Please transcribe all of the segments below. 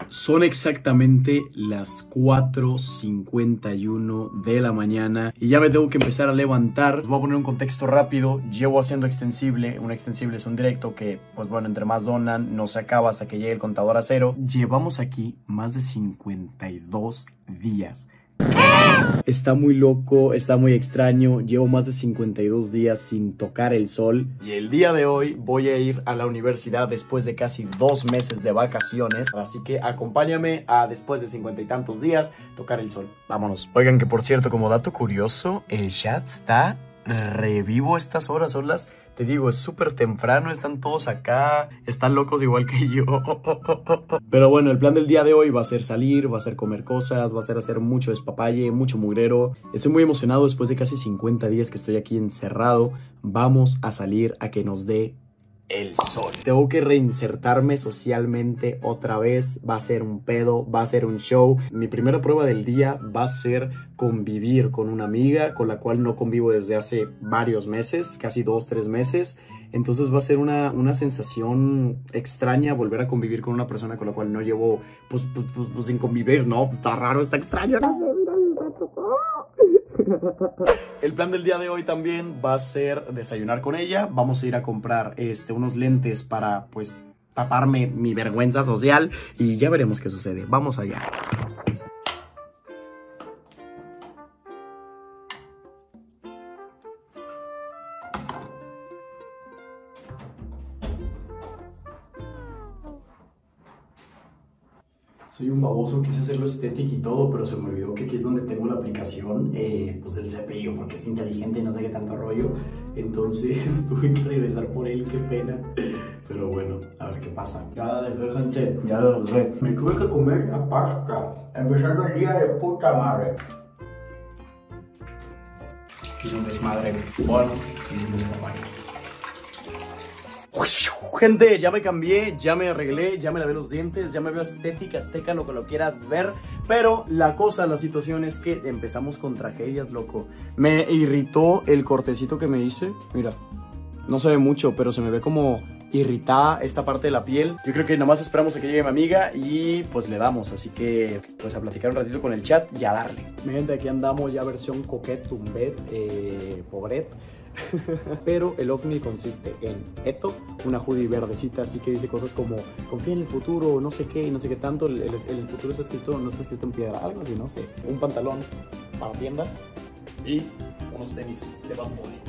Son exactamente las 4:51 de la mañana y ya me tengo que empezar a levantar. Voy a poner un contexto rápido. Llevo haciendo extensible. Un extensible es un directo que, pues bueno, entre más donan, no se acaba hasta que llegue el contador a cero. Llevamos aquí más de 52 días. Está muy loco, está muy extraño. Llevo más de 52 días sin tocar el sol. Y el día de hoy voy a ir a la universidad después de casi 2 meses de vacaciones. Así que acompáñame a, después de 50 y tantos días, tocar el sol. Vámonos. Oigan, que por cierto, como dato curioso, el chat está revivo a estas horas. Son las... Te digo, es súper temprano, están todos acá, están locos igual que yo. Pero bueno, el plan del día de hoy va a ser salir, va a ser comer cosas, va a ser hacer mucho despapalle, mucho mugrero. Estoy muy emocionado después de casi 50 días que estoy aquí encerrado. Vamos a salir a que nos dé el sol. Tengo que reinsertarme socialmente otra vez. Va a ser un pedo, va a ser un show. Mi primera prueba del día va a ser convivir con una amiga con la cual no convivo desde hace varios meses, casi 2-3 meses. Entonces va a ser una sensación extraña volver a convivir con una persona con la cual no llevo, pues sin convivir, ¿no? Está raro, está extraño. El plan del día de hoy también va a ser desayunar con ella. Vamos a ir a comprar unos lentes para, pues, taparme mi vergüenza social. Y ya veremos qué sucede. Vamos allá. Soy un baboso, quise hacerlo estético y todo, pero se me olvidó que aquí es donde tengo la aplicación, pues del cepillo, porque es inteligente y no sé qué tanto rollo. Entonces tuve que regresar por él, qué pena. Pero bueno, a ver qué pasa. Ya dejé, gente, ya dejé. Me tuve que comer la pasta, empezando el día de puta madre. Hice un desmadre, bueno, hice un desmadre. Gente, ya me cambié, ya me arreglé, ya me lavé los dientes, ya me veo estética, azteca, lo que lo quieras ver. Pero la situación es que empezamos con tragedias, loco. Me irritó el cortecito que me hice. Mira, no se ve mucho, pero se me ve como irritada esta parte de la piel. Yo creo que nada más esperamos a que llegue mi amiga y pues le damos. Así que pues a platicar un ratito con el chat y a darle. Mi gente, aquí andamos ya versión coquette, tumbet, pobret. Pero el ovni consiste en esto, una hoodie verdecita así que dice cosas como confía en el futuro, no sé qué y no sé qué tanto. El futuro está escrito, no está escrito en piedra, algo así, no sé. Un pantalón para tiendas y unos tenis de Bad Bunny.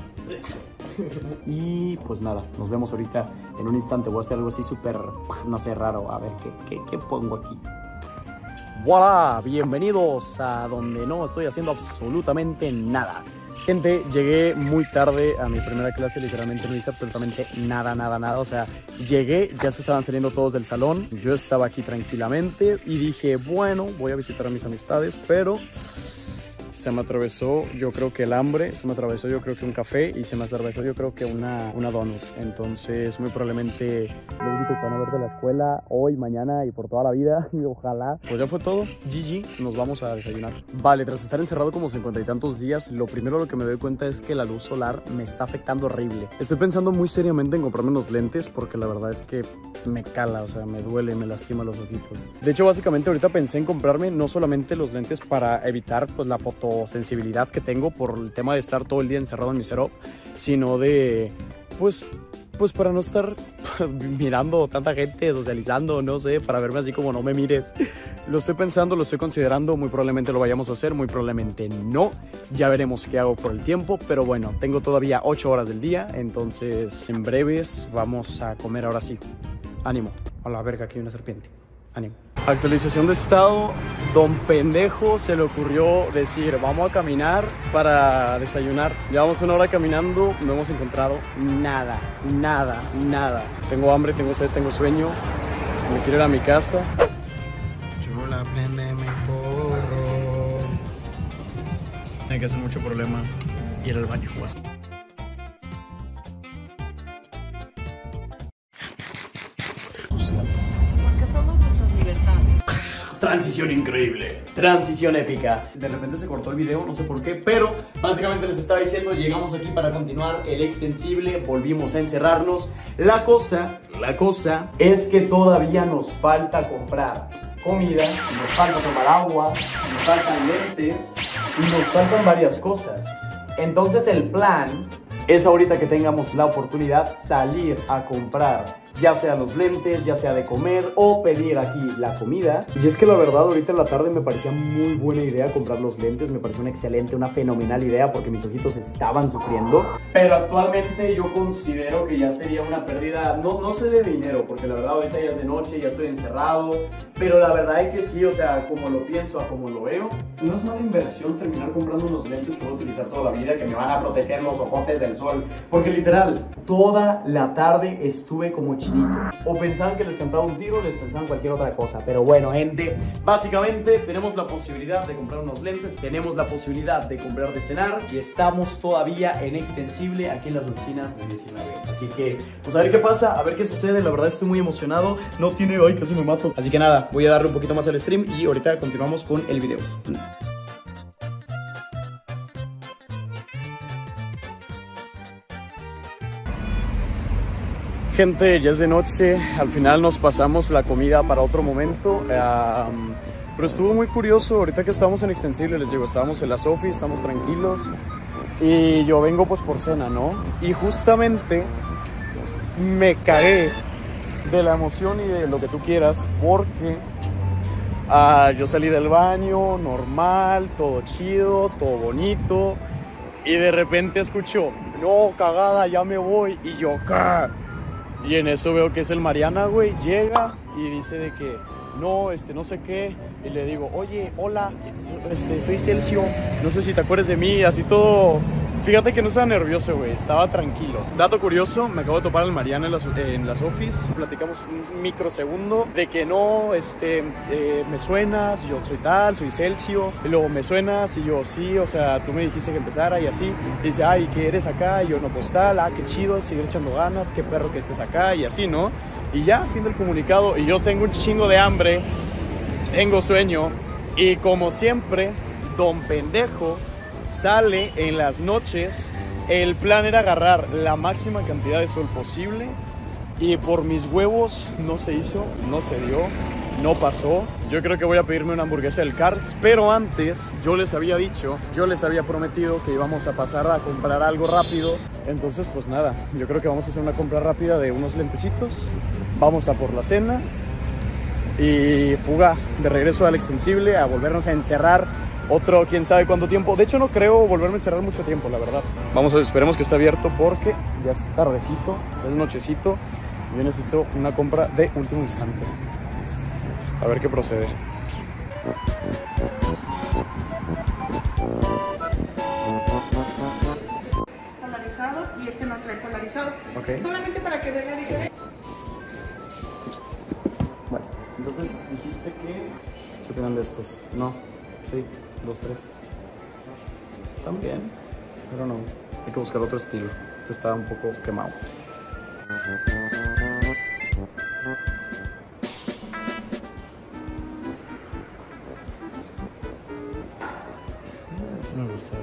Y pues nada, nos vemos ahorita en un instante. Voy a hacer algo así súper, no sé, raro. A ver qué pongo aquí. ¡Voilà! Bienvenidos a donde no estoy haciendo absolutamente nada. Gente, llegué muy tarde a mi primera clase, literalmente no hice absolutamente nada. O sea, llegué, ya se estaban saliendo todos del salón, yo estaba aquí tranquilamente y dije, bueno, voy a visitar a mis amistades, pero se me atravesó yo creo que el hambre, se me atravesó yo creo que un café y se me atravesó yo creo que una donut. Entonces muy probablemente lo único que van a ver de la escuela hoy, mañana y por toda la vida, y ojalá. Pues ya fue todo, GG, nos vamos a desayunar. Vale, tras estar encerrado como 50 y tantos días, lo primero lo que me doy cuenta es que la luz solar me está afectando horrible. Estoy pensando muy seriamente en comprarme unos lentes porque la verdad es que me cala, o sea, me duele, me lastima los ojitos. De hecho, básicamente ahorita pensé en comprarme no solamente los lentes para evitar pues la fotosensibilidad que tengo por el tema de estar todo el día encerrado en mi setup, sino de pues para no estar mirando tanta gente, socializando, no sé, para verme así como no me mires. Lo estoy pensando, lo estoy considerando, muy probablemente lo vayamos a hacer, muy probablemente no. Ya veremos qué hago por el tiempo, pero bueno, tengo todavía 8 horas del día, entonces en breves vamos a comer ahora sí. Ánimo. A la verga, aquí hay una serpiente. Ánimo. Actualización de estado. Don pendejo se le ocurrió decir vamos a caminar para desayunar. Llevamos 1 hora caminando, no hemos encontrado nada. Tengo hambre, tengo sed, tengo sueño. Me quiero ir a mi casa. Chula, préndeme porro. Hay que hacer mucho problema ir al baño. Transición increíble, transición épica. De repente se cortó el video, no sé por qué, pero básicamente les estaba diciendo, llegamos aquí para continuar el extensible, volvimos a encerrarnos. La cosa es que todavía nos falta comprar comida, nos falta tomar agua, nos faltan lentes y nos faltan varias cosas. Entonces el plan es ahorita que tengamos la oportunidad salir a comprar ya sea los lentes, ya sea de comer o pedir aquí la comida. Y es que la verdad ahorita en la tarde me parecía muy buena idea comprar los lentes, me pareció una excelente, una fenomenal idea porque mis ojitos estaban sufriendo. Pero actualmente yo considero que ya sería una pérdida, no sé de dinero, porque la verdad ahorita ya es de noche, ya estoy encerrado, pero la verdad es que sí, o sea, como lo pienso a como lo veo, no es mala inversión terminar comprando unos lentes que voy a utilizar toda la vida, que me van a proteger los ojotes del sol, porque literal, toda la tarde estuve como chinito. O pensaban que les cantaba un tiro, les pensaban cualquier otra cosa. Pero bueno, gente, básicamente tenemos la posibilidad de comprar unos lentes, tenemos la posibilidad de comprar de cenar y estamos todavía en extensible aquí en las oficinas de 19. Así que, pues a ver qué pasa, a ver qué sucede. La verdad estoy muy emocionado. No tiene, ay, casi me mato. Así que nada, voy a darle un poquito más al stream y ahorita continuamos con el video. Gente, ya es de noche, al final nos pasamos la comida para otro momento, pero estuvo muy curioso, ahorita que estábamos en extensible, les digo, estábamos en la Sofi, estamos tranquilos, y yo vengo pues por cena, ¿no? Y justamente me cagué de la emoción y de lo que tú quieras, porque yo salí del baño, normal, todo chido, todo bonito, y de repente escucho, no, cagada, ya me voy, y yo, ¿qué? Y en eso veo que es el Mariana, güey, llega y dice de que no, no sé qué, y le digo, oye, hola, soy Celcio, no sé si te acuerdas de mí, así todo. Fíjate que no estaba nervioso, güey, estaba tranquilo. Dato curioso, me acabo de topar al Mariana en las office, platicamos un microsegundo de que no, me suenas, yo soy tal, soy Celcio, y luego me suenas, y yo sí, o sea, tú me dijiste que empezara y así, y dice, ay, ¿qué eres acá? Y yo, no, pues tal, qué chido, seguir echando ganas, qué perro que estés acá, y así, ¿no? Y ya, fin del comunicado, y yo tengo un chingo de hambre, tengo sueño, y como siempre, don pendejo sale en las noches. El plan era agarrar la máxima cantidad de sol posible y por mis huevos no se hizo, no se dio, no pasó. Yo creo que voy a pedirme una hamburguesa del Carl's, pero antes yo les había dicho, yo les había prometido que íbamos a pasar a comprar algo rápido. Entonces pues nada, yo creo que vamos a hacer una compra rápida de unos lentecitos, vamos a por la cena y fuga de regreso al extensible a volvernos a encerrar otro quién sabe cuánto tiempo. De hecho no creo volverme a encerrar mucho tiempo, la verdad. Vamos a ver, esperemos que esté abierto porque ya es tardecito, es nochecito. Yo necesito una compra de último instante. A ver qué procede. Polarizado y este no trae polarizado. Ok. Solamente para que vean la diferencia. Bueno, entonces dijiste que... ¿Qué opinan de estos? No. Sí, 2, 3. También, pero no. Hay que buscar otro estilo. Este está un poco quemado. Eso me gustaron.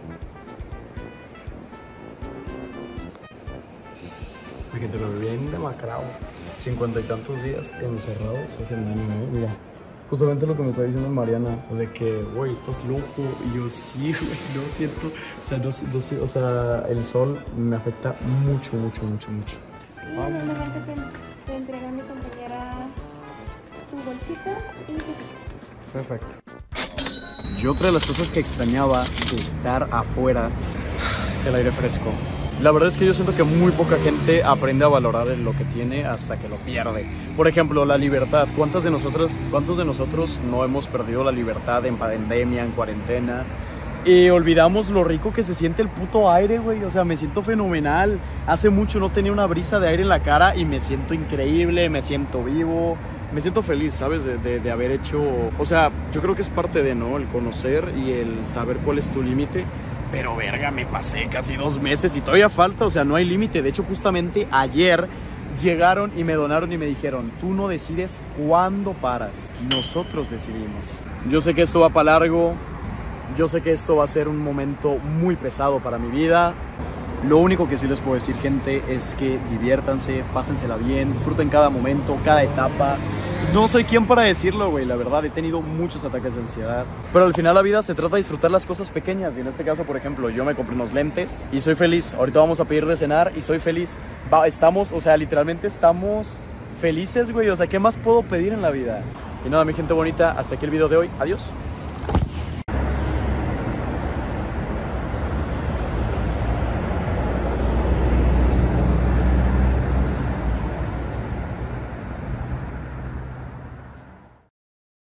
La gente lo ve bien demacrado. 50 y tantos días encerrados se hacen daño, ¿eh? Mira. Justamente lo que me está diciendo Mariana, de que, güey, estás loco. Y yo, sí, güey, no siento, o sea, no sé, o sea, el sol me afecta mucho. Y en el momento que te entrega mi compañera tu bolsita y tu ticket. Perfecto. Y otra de las cosas que extrañaba de estar afuera es el aire fresco. La verdad es que yo siento que muy poca gente aprende a valorar lo que tiene hasta que lo pierde. Por ejemplo, la libertad. ¿Cuántos de nosotros no hemos perdido la libertad en pandemia, en cuarentena? Y olvidamos lo rico que se siente el puto aire, güey. O sea, me siento fenomenal. Hace mucho no tenía una brisa de aire en la cara y me siento increíble, me siento vivo. Me siento feliz, ¿sabes? De haber hecho... O sea, yo creo que es parte de, ¿no? El conocer y el saber cuál es tu límite. Pero verga, me pasé casi 2 meses y todavía falta, o sea, no hay límite. De hecho, justamente ayer llegaron y me donaron y me dijeron, tú no decides cuándo paras, nosotros decidimos. Yo sé que esto va para largo, yo sé que esto va a ser un momento muy pesado para mi vida. Lo único que sí les puedo decir, gente, es que diviértanse, pásensela bien, disfruten cada momento, cada etapa. No soy quien para decirlo, güey, la verdad, he tenido muchos ataques de ansiedad. Pero al final la vida se trata de disfrutar las cosas pequeñas. Y en este caso, por ejemplo, yo me compré unos lentes y soy feliz. Ahorita vamos a pedir de cenar y soy feliz. Estamos, o sea, literalmente estamos felices, güey. O sea, ¿qué más puedo pedir en la vida? Y nada, mi gente bonita, hasta aquí el video de hoy. Adiós.